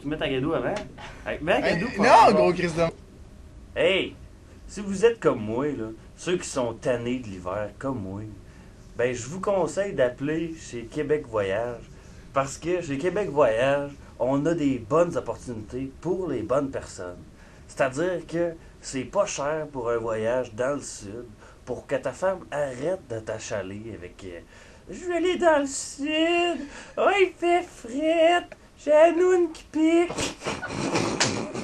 tu mettes Agadou avant. Mets Agadou Hey, pour non, avoir- gros Christ de... Hey! Si vous êtes comme moi, là, ceux qui sont tannés de l'hiver, comme moi, ben je vous conseille d'appeler chez Québec Voyage. Parce que chez Québec Voyage, on a des bonnes opportunités pour les bonnes personnes. C'est-à-dire que c'est pas cher pour un voyage dans le sud, pour que ta femme arrête de t'achaler avec je vais aller dans le sud, oh il fait frette, j'ai la noune qui pique.